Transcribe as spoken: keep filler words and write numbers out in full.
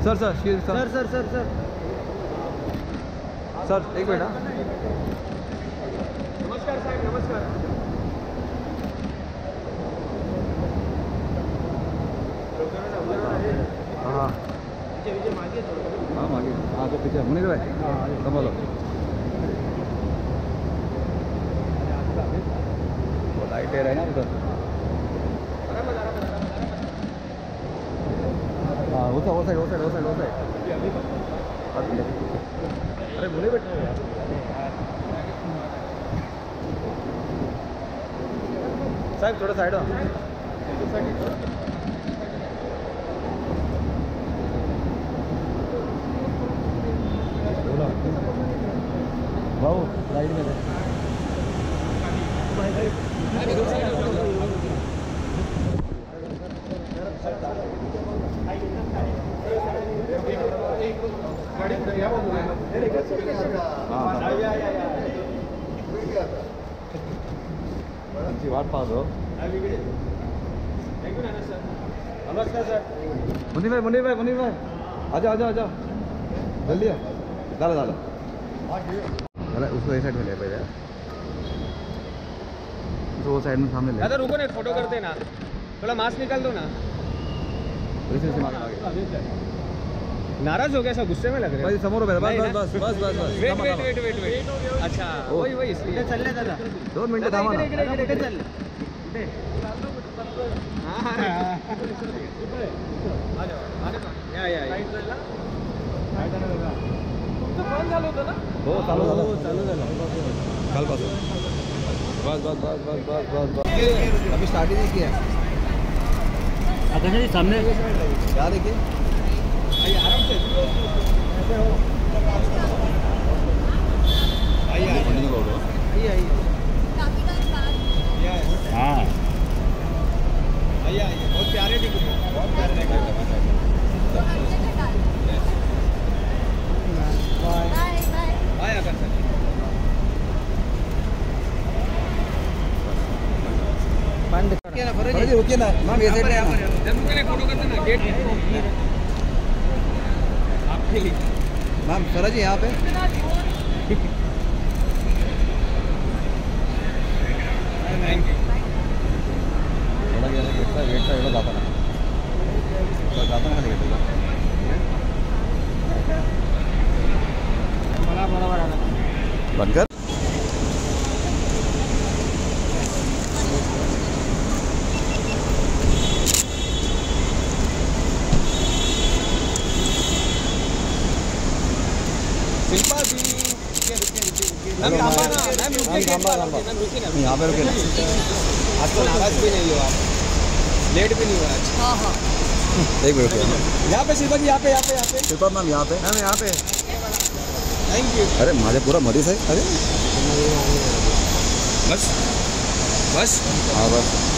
sir sir sir sir sir sir sir sir एक minute हाँ नमस्कार साहेब नमस्कार हाँ हाँ मागे हाँ तो पीछे मुनीर भाई संभालो वो लाइट है ना उधर हाँ वो साइड वो साइड वो साइड वो साइड वो साइड अरे मुनीर बैठा है यार साहब थोड़ा साइड हो भाऊ साइड में वाट पास हो नमस्कार सर मुनीर भाई मुनीर भाई मुनीर भाई आजा आजा आजा जल्दी डालो डालो अरे उसको ये साइड में ले पहले तो वो साइड में सामने ले दादा रुको ना फोटो करते ना थोड़ा मास्क निकाल दो ना वैसे से मांगा नाराज हो गया ऐसा गुस्से में लग रहे भाई समोर बस बस बस बस बस बस wait wait wait wait wait अच्छा वही वही इसलिए चल ले दादा दो मिनट थामा ना इकडे इकडे चल कुठे हां हां आ जाओ अरे या या साइड चलला काय झालं दादा तुमचं बंद झालं होतं ना हो चालू झालं हो चालू झालं कालपासून बस बस बस बस बस बस बस अभी स्टार्ट ही नहीं किया आकाश जी सामने क्या देखिए आइए आराम से ऐसे हो आइए आइए कंटिन्यू करो आइए आइए हाँ आइए आइए बहुत प्यारे दिख रहे हैं बहुत प्यारे दिख रहे हैं बाय बाय आकाश सर बंद कर ना फरोजी रुकिए ना मैम ये साइड में जब मैंने फोटो करते ना गेट आपके लिए मैम फरोजी यहाँ पे थैंक यू थोड़ा गेट सा गेट सा एवढं जाता ना जाता ना गेट मला बरोबर आला बंद कर शिल्पा जी मैम थांबा ना मैम रुकिए थांबा थांबा मैम रुकिए ना यहाँ पे रुके ना आज तो नाराज भी नहीं हो आप लेट भी नहीं हुआ आज हाँ हाँ एक मिनट रुकिए यहाँ पे शिल्पा जी यहाँ पे यहाँ पे यहाँ पे शिल्पा मैम यहाँ पे मैम यहाँ पे थैंक यू अरे माझे पूरा मरीज है अरे बस बस हाँ बस